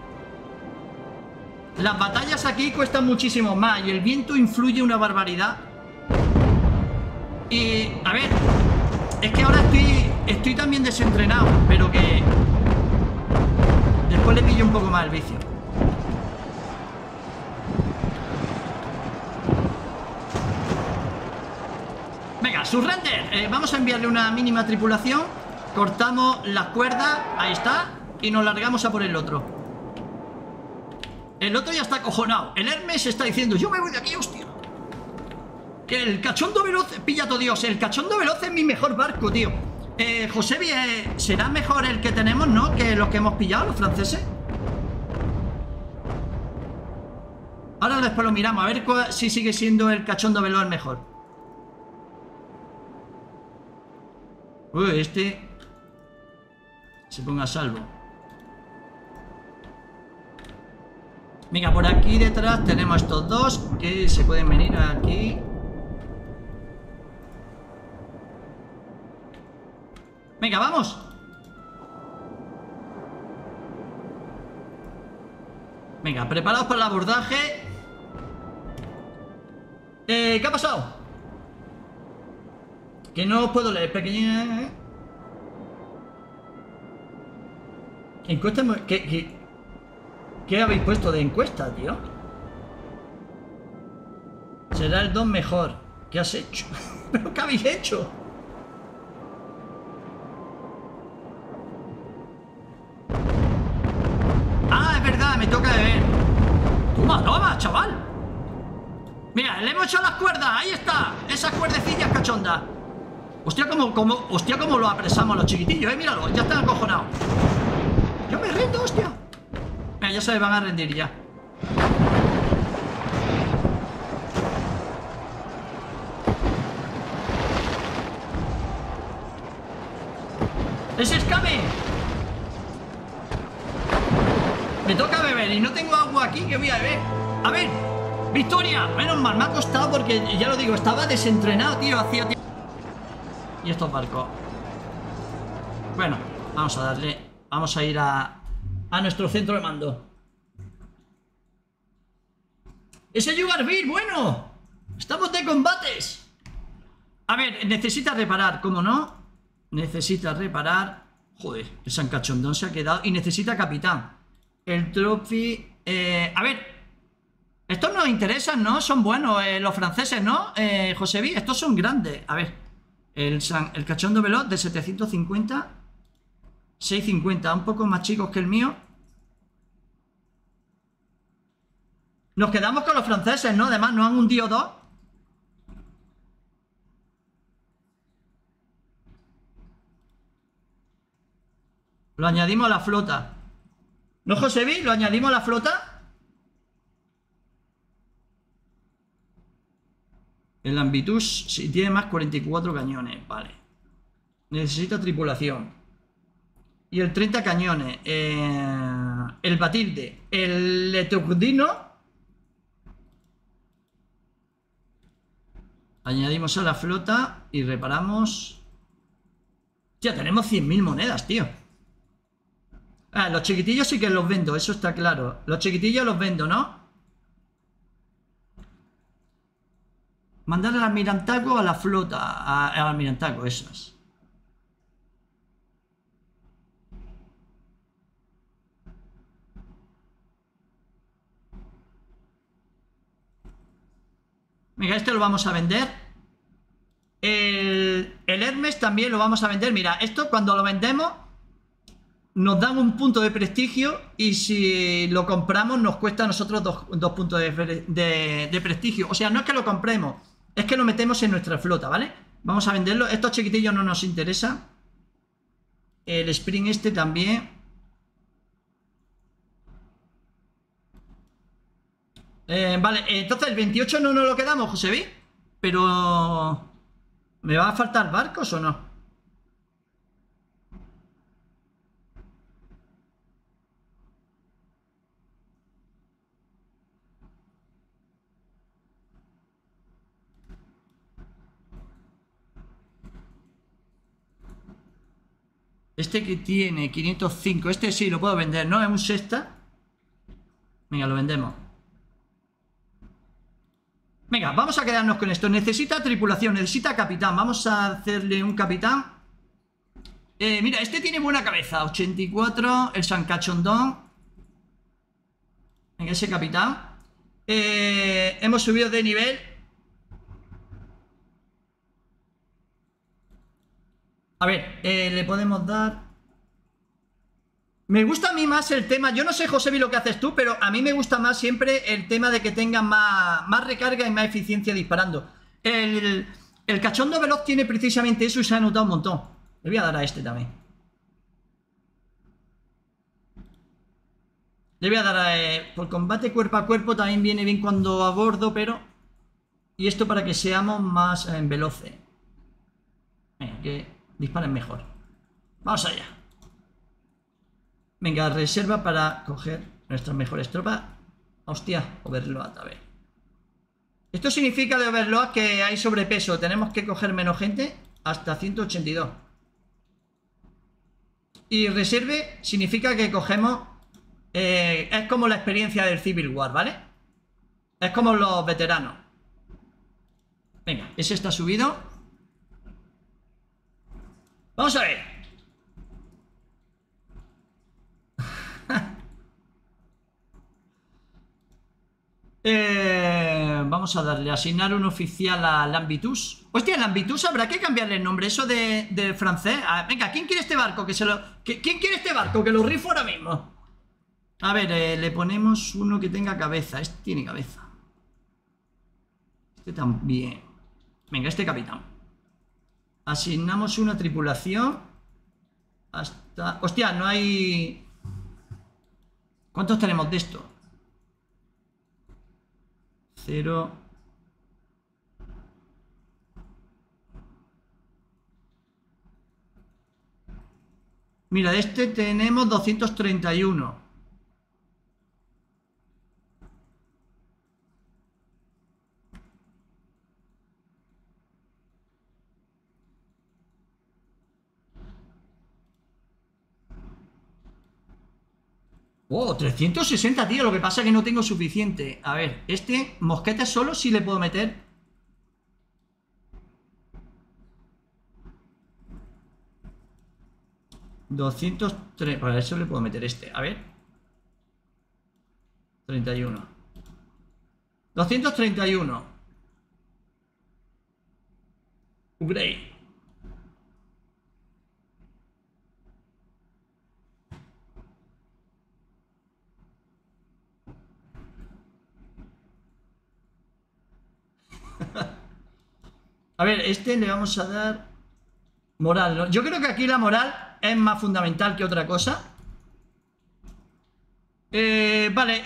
Las batallas aquí cuestan muchísimo más. Y el viento influye una barbaridad. Y... a ver... Es que ahora estoy también desentrenado, pero que después le pillo un poco más el vicio. Venga, surrender. Vamos a enviarle una mínima tripulación. Cortamos las cuerdas, ahí está. Y nos largamos a por el otro. El otro ya está acojonado. El Hermes está diciendo, yo me voy de aquí, hostia. Que el cachondo veloz, pilla todo Dios, el cachondo veloz es mi mejor barco, tío. Josebi, ¿será mejor el que tenemos, no? Que los que hemos pillado, los franceses. Ahora después lo miramos, a ver si sigue siendo el cachondo veloz el mejor. Uy, este se ponga a salvo. Venga, por aquí detrás tenemos estos dos que se pueden venir aquí. Venga, vamos. Venga, preparados para el abordaje. ¿Qué ha pasado? Que no os puedo leer, pequeña. Encuesta. ¿Qué habéis puesto de encuesta, tío? Será el 2 mejor. ¿Qué has hecho? ¿Pero qué habéis hecho? Ah, es verdad, me toca beber. Toma, toma, chaval. Mira, le hemos echado las cuerdas. Ahí está, esas cuerdecillas cachondas. Hostia, cómo lo apresamos los chiquitillos, míralo, ya están acojonados. Yo me rindo, hostia. Mira, ya se van a rendir ya. ¡Ese escape! Me toca beber y no tengo agua aquí, que voy a beber. A ver, victoria. Menos mal, me ha costado porque, ya lo digo, estaba desentrenado, tío, hacía tiempo. Y estos barcos. Bueno, vamos a darle. Vamos a ir a nuestro centro de mando. ¡Ese Yugarvir! ¡Bueno! ¡Estamos de combates! A ver, necesita reparar, ¿cómo no? Necesita reparar. Joder, el San Cachondón se ha quedado. Y necesita capitán. El trophy. A ver, estos nos interesan, ¿no? Son buenos los franceses, ¿no? Josebi, estos son grandes. A ver, el Cachondo Veloz de 750, 650, un poco más chicos que el mío. Nos quedamos con los franceses, ¿no? Además, nos han hundido dos. Lo añadimos a la flota. ¿No, Josebi? ¿Lo añadimos a la flota? El Ambitus, sí, tiene más 44 cañones. Vale. Necesita tripulación. Y el 30 cañones. El Batilde. El Leturdino. Añadimos a la flota y reparamos. Ya tenemos 100.000 monedas, tío. Ah, los chiquitillos sí que los vendo, eso está claro. Los chiquitillos los vendo, ¿no? Mandar al almirantaco a la flota. Al almirantaco, esas. Venga, este lo vamos a vender. El Hermes también lo vamos a vender. Mira, esto cuando lo vendemos nos dan un punto de prestigio. Y si lo compramos nos cuesta a nosotros dos puntos de prestigio. O sea, no es que lo compremos, es que lo metemos en nuestra flota, ¿vale? Vamos a venderlo. Estos chiquitillos no nos interesan. El Spring este también. Vale, entonces el 28 no nos lo quedamos, Josebi. Pero... ¿me va a faltar barcos o no? Este que tiene 505. Este sí, lo puedo vender, ¿no? Es un sexta. Venga, lo vendemos. Venga, vamos a quedarnos con esto. Necesita tripulación, necesita capitán. Vamos a hacerle un capitán. Mira, este tiene buena cabeza. 84, el San Cachondón. Venga, ese capitán. Hemos subido de nivel. A ver, le podemos dar... Me gusta a mí más el tema, yo no sé, Josebi, lo que haces tú, pero a mí me gusta más siempre el tema de que tengan más recarga y más eficiencia disparando. El cachondo veloz tiene precisamente eso y se ha notado un montón. Le voy a dar a este también. Le voy a dar a... por combate cuerpo a cuerpo también viene bien cuando a bordo, pero... Y esto para que seamos más veloces. Venga, que disparen mejor. Vamos allá. Venga, reserva para coger nuestras mejores tropas. Hostia, Overload, a ver. Esto significa de Overload que hay sobrepeso. Tenemos que coger menos gente hasta 182. Y reserve significa que cogemos... es como la experiencia del Civil War, ¿vale? Es como los veteranos. Venga, ese está subido. Vamos a ver. Vamos a darle a asignar un oficial a Lambitus. Hostia, Lambitus habrá que cambiarle el nombre. Eso de francés. Venga, ¿quién quiere este barco? ¿Quién quiere este barco? Que lo rifo ahora mismo. A ver, le ponemos uno que tenga cabeza. Este tiene cabeza. Este también. Venga, este capitán. Asignamos una tripulación. Hasta... Hostia, no hay... ¿Cuántos tenemos de esto? 0. Mira, de este tenemos 231. Oh, 360, tío. Lo que pasa es que no tengo suficiente. A ver, este mosquete solo sí le puedo meter. $203. Para eso le puedo meter este. A ver. 31. 231. Upgrade. A ver, este le vamos a dar moral, ¿no? Yo creo que aquí la moral es más fundamental que otra cosa. Vale,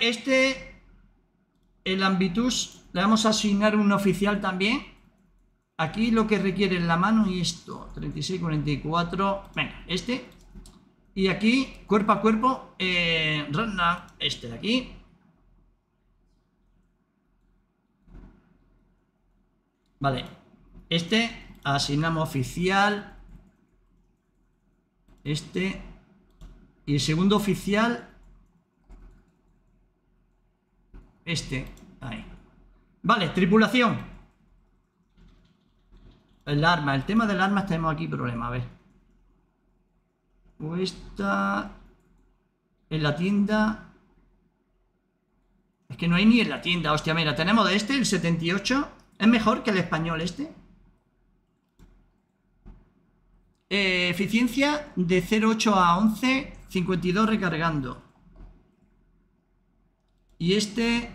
el Ambitus le vamos a asignar un oficial también. Aquí lo que requiere es la mano y esto. 36, 44. Venga, este. Y aquí, cuerpo a cuerpo, este de aquí. Vale. Este, asignamos oficial. Este. Y el segundo oficial. Este. Ahí. Vale, tripulación. El arma. El tema del arma tenemos aquí problema. A ver. O esta. En la tienda. Es que no hay ni en la tienda. Hostia, mira, tenemos de este, el 78. Es mejor que el español este. Eficiencia de 0,8 a 11, 52 recargando. Y este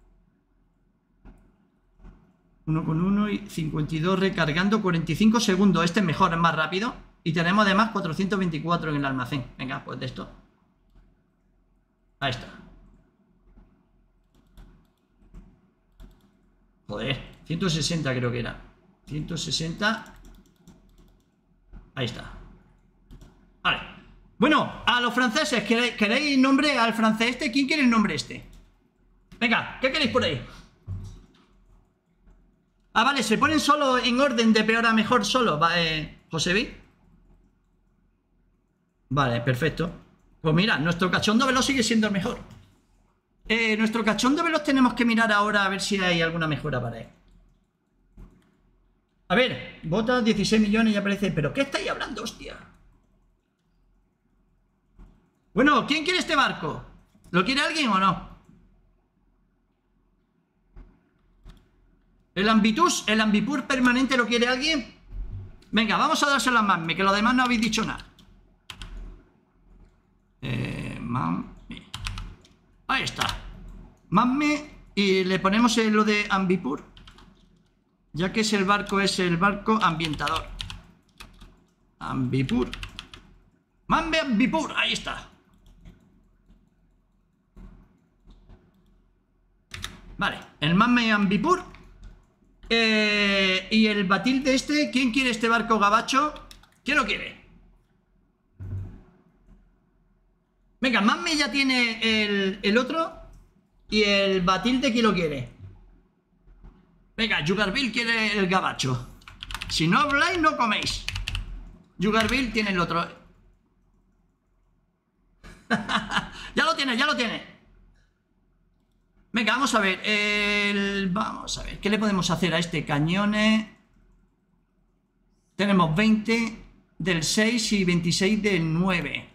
1,1 y 52 recargando, 45 segundos. Este es mejor, es más rápido. Y tenemos además 424 en el almacén. Venga, pues de esto. Ahí está. Joder, 160 creo que era. 160. Ahí está. Vale. Bueno, a los franceses, ¿queréis nombre al francés este? ¿Quién quiere el nombre este? Venga, ¿qué queréis por ahí? Ah, vale, se ponen solo en orden de peor a mejor solo. José B. Vale, perfecto. Pues mira, nuestro cachondo veloz sigue siendo el mejor. Nuestro cachondo veloz tenemos que mirar ahora a ver si hay alguna mejora para él. A ver, vota 16 millones y aparece... ¿Pero qué estáis hablando, hostia? Bueno, ¿quién quiere este barco? ¿Lo quiere alguien o no? ¿El Ambitus, el Ambipur permanente lo quiere alguien? Venga, vamos a dárselo a Manme, que lo demás no habéis dicho nada. Manme. Ahí está. Manme y le ponemos lo de Ambipur. Ya que es el barco ambientador. Ambipur. Mambe Ambipur, ahí está. Vale, el Mambe Ambipur. Y el batil de este. ¿Quién quiere este barco gabacho? ¿Quién lo quiere? Venga, Mambe ya tiene el otro. Y el Batilde, ¿quién lo quiere? Venga, Yugarville quiere el gabacho. Si no habláis, no coméis. Yugarville tiene el otro. Ya lo tiene, ya lo tiene. Venga, vamos a ver. Vamos a ver, ¿qué le podemos hacer a este? Cañones. Tenemos 20 del 6 y 26 del 9.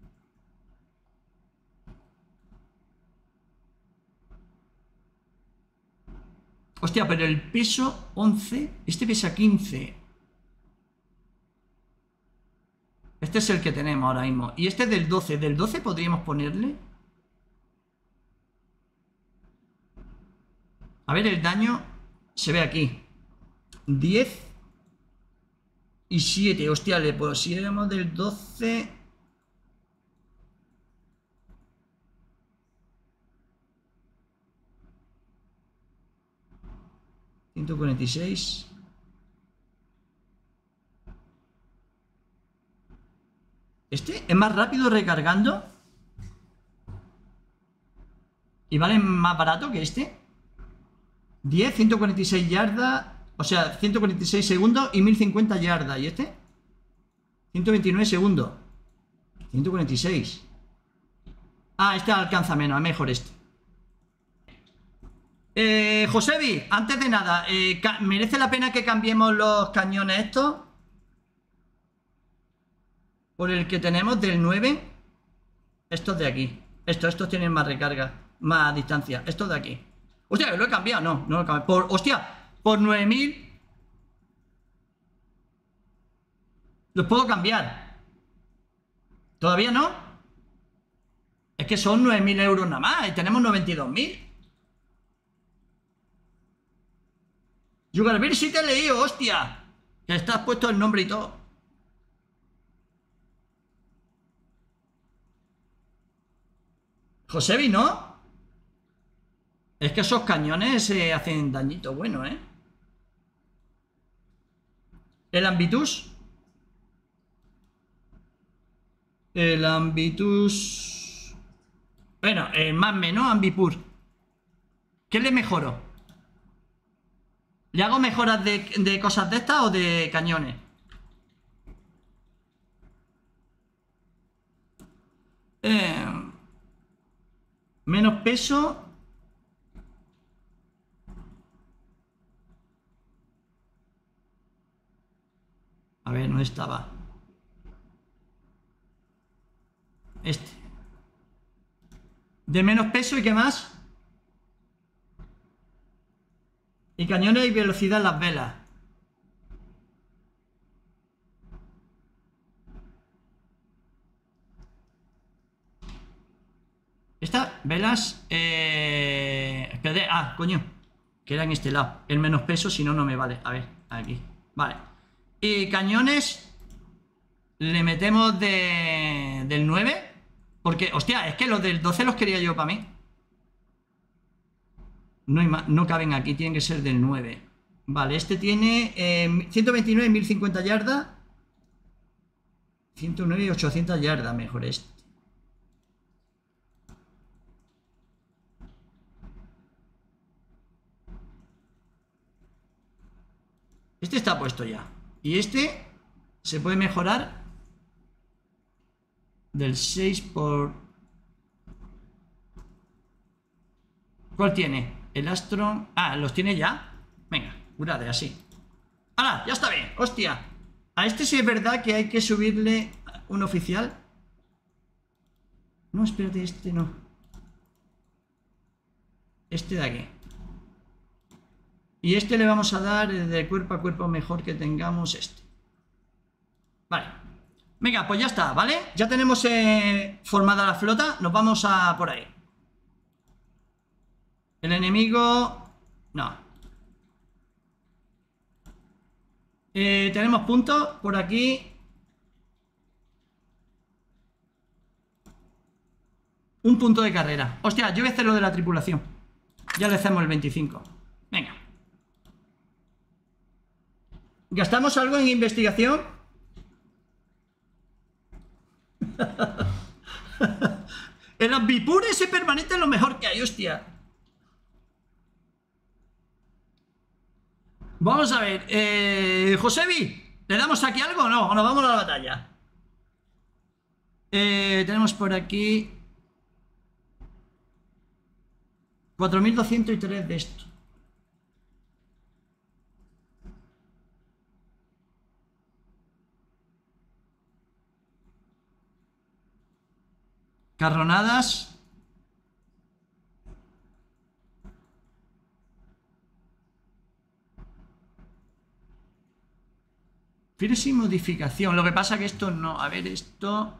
Hostia, pero el peso 11. Este pesa 15. Este es el que tenemos ahora mismo. Y este es del 12. ¿Del 12 podríamos ponerle? A ver, el daño se ve aquí. 10 y 7. Hostia, le pusiéramos del 12. $146. Este es más rápido recargando. Y vale más barato que este. 10, 146 yardas. O sea, 146 segundos y 1050 yardas. ¿Y este? 129 segundos. 146. Ah, este alcanza menos, es mejor este. Josebi, antes de nada, ¿merece la pena que cambiemos los cañones estos? Por el que tenemos del 9. Estos de aquí. Estos tienen más recarga, más distancia. Estos de aquí. Hostia, ¿lo he cambiado? No, no lo he cambiado. Hostia, por 9000 los puedo cambiar. ¿Todavía no? Es que son 9000 euros nada más y tenemos 92.000. Yugarville, si te he leído, hostia. Que estás puesto el nombre y todo. Josebi, ¿no? Es que esos cañones se hacen dañito bueno, ¿eh? El Ambitus. El Ambitus. Bueno, el más menos Ambipur. ¿Qué le mejoro? ¿Le hago mejoras de cosas de estas o de cañones? Menos peso. A ver, ¿dónde estaba? Este. De menos peso y qué más. Y cañones y velocidad en las velas. Estas velas... Espérate, coño. Que era en este lado. El menos peso, si no, no me vale. A ver, aquí. Vale. Y cañones... Le metemos del 9. Porque, hostia, es que los del 12 los quería yo para mí. No hay más, no caben aquí, tienen que ser del 9. Vale, este tiene 129, 1050 yardas. 109 y 800 yardas, mejor este. Este está puesto ya. Y este se puede mejorar del 6 por... ¿Cuál tiene? El Astro... ¿los tiene ya? Venga, curade, así. ¡Hala! ¡Ya está bien! ¡Hostia! A este sí es verdad que hay que subirle un oficial. No, espérate, este no. Este de aquí. Y este le vamos a dar de cuerpo a cuerpo mejor que tengamos este. Vale. Venga, pues ya está, ¿vale? Ya tenemos formada la flota. Nos vamos a por ahí. El enemigo... No. Tenemos puntos por aquí. Un punto de carrera. Hostia, yo voy a hacer lo de la tripulación. Ya le hacemos el 25. Venga. ¿Gastamos algo en investigación? El Ambipur ese permanente es lo mejor que hay, hostia. Vamos a ver. Josebi, ¿le damos aquí algo o no? ¿O nos vamos a la batalla? Tenemos por aquí 4203 de esto. Carronadas. Fines sin modificación. Lo que pasa que esto no. A ver, esto.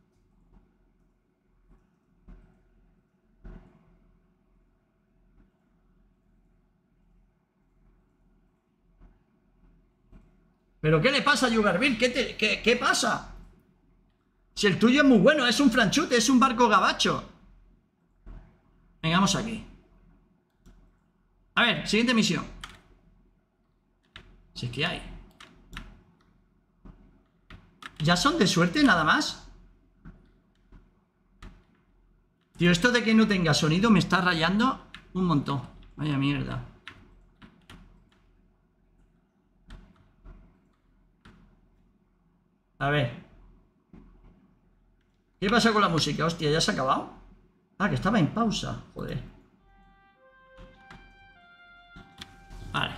¿Pero qué le pasa a Yugarville? ¿Qué pasa? Si el tuyo es muy bueno, es un franchute, es un barco gabacho. Vengamos aquí. A ver, siguiente misión. Si es que hay. ¿Ya son de suerte nada más? Tío, esto de que no tenga sonido me está rayando un montón. Vaya mierda. A ver. ¿Qué pasa con la música? Hostia, ¿ya se ha acabado? Ah, que estaba en pausa. Joder. Vale.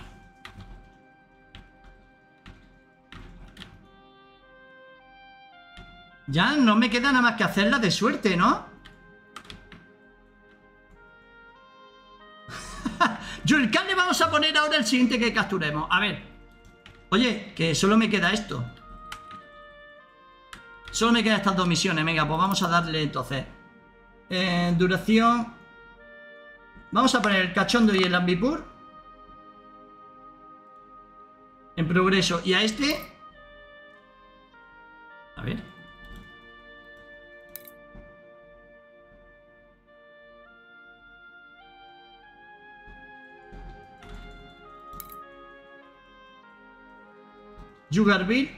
Ya no me queda nada más que hacerla de suerte, ¿no? Yulkan le vamos a poner ahora el siguiente que capturemos. A ver. Oye, que solo me queda esto. Solo me quedan estas dos misiones. Venga, pues vamos a darle entonces. Duración. Vamos a poner el cachondo y el ambipur en progreso. Y a este. A ver. Yugarville.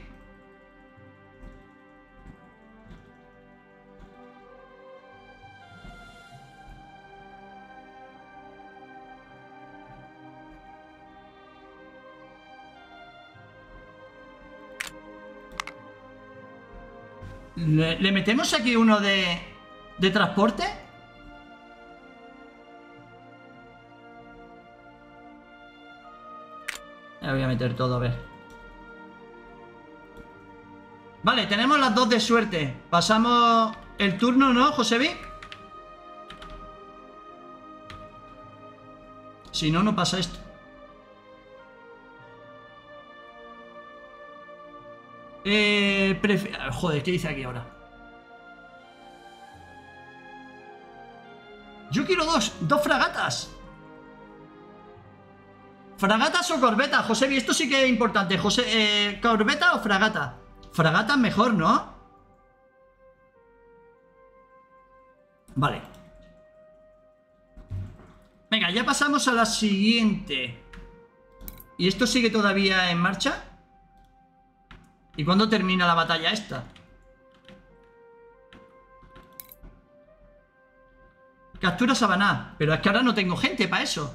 ¿Le metemos aquí uno de transporte? Le voy a meter todo, a ver. Vale, tenemos las dos de suerte. Pasamos el turno, ¿no, Josebi? Si no, no pasa esto. Joder, ¿qué dice aquí ahora? Yo quiero dos fragatas. ¿Fragatas o corbetas, Josebi? Esto sí que es importante. ¿Corbeta o fragata? Fragata mejor, ¿no? Vale. Venga, ya pasamos a la siguiente. ¿Y esto sigue todavía en marcha? ¿Y cuándo termina la batalla esta? Captura Sabaná. Pero es que ahora no tengo gente para eso.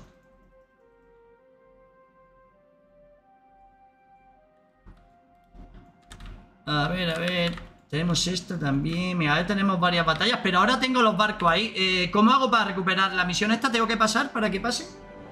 A ver. Tenemos esto también. Mira, ahora tenemos varias batallas. Pero ahora tengo los barcos ahí. ¿Cómo hago para recuperar la misión esta? ¿Tengo que pasar para que pase?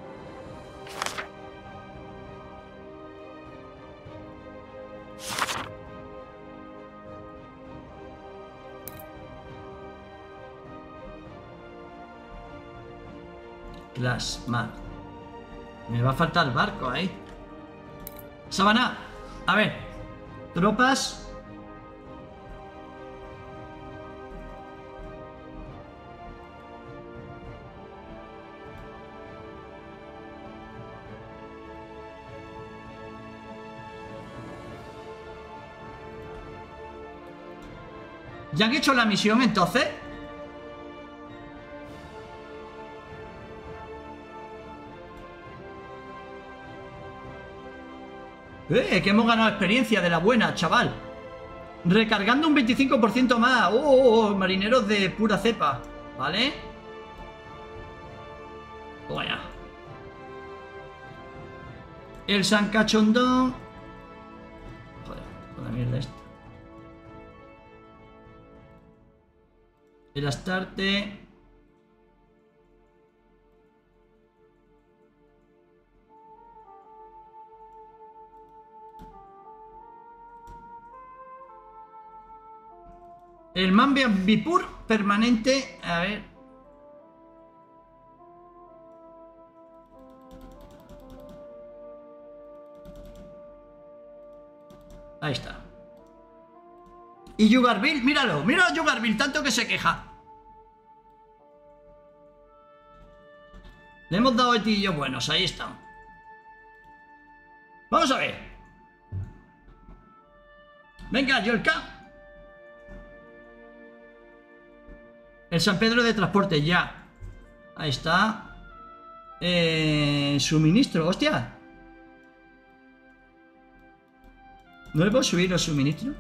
Clash Map. Me va a faltar barco ahí. Sabaná. A ver. Tropas. ¿Ya han hecho la misión entonces? Que hemos ganado experiencia de la buena, chaval. Recargando un 25% más. Marineros de pura cepa. ¿Vale? Vaya. El San Cachondón. Joder, con la mierda esta. El Astarte. El Mambia Bipur permanente. A ver. Ahí está. Y Yugarville, míralo. Mira a Yugarville, tanto que se queja. Le hemos dado etillos buenos, ahí están. Vamos a ver. Venga, Yolka. El San Pedro de transporte, ya. Ahí está. Suministro, hostia. ¿No le puedo subir los suministros?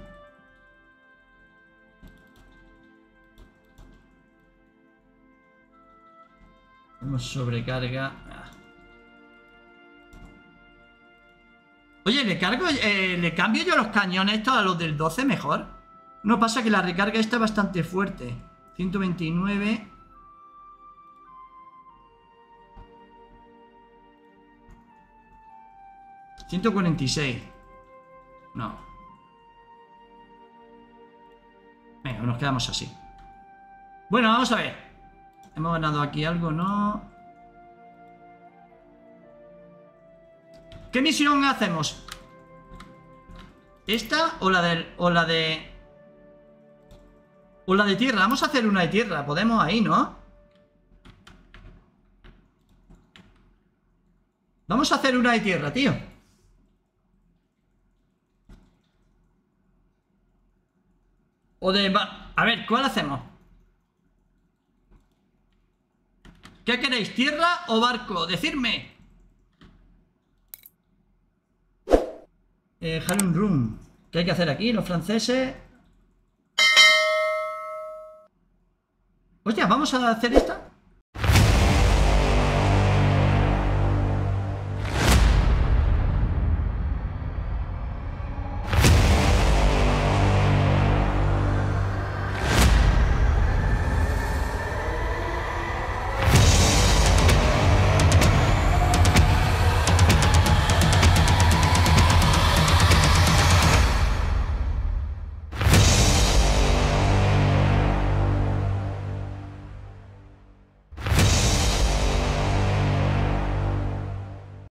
Tenemos sobrecarga. Oye, ¿le cambio yo los cañones estos a los del 12 mejor? No, pasa que la recarga está bastante fuerte. 129. $146. No. Venga, nos quedamos así. Bueno, vamos a ver. Hemos ganado aquí algo, ¿no? ¿Qué misión hacemos? ¿Esta o la de tierra? Vamos a hacer una de tierra. Podemos ahí, ¿no? Vamos a hacer una de tierra, tío. O de... A ver, ¿cuál hacemos? ¿Qué queréis? ¿Tierra o barco? Decidme. Halun Room. ¿Qué hay que hacer aquí? Los franceses... Hostia, vamos a hacer esta.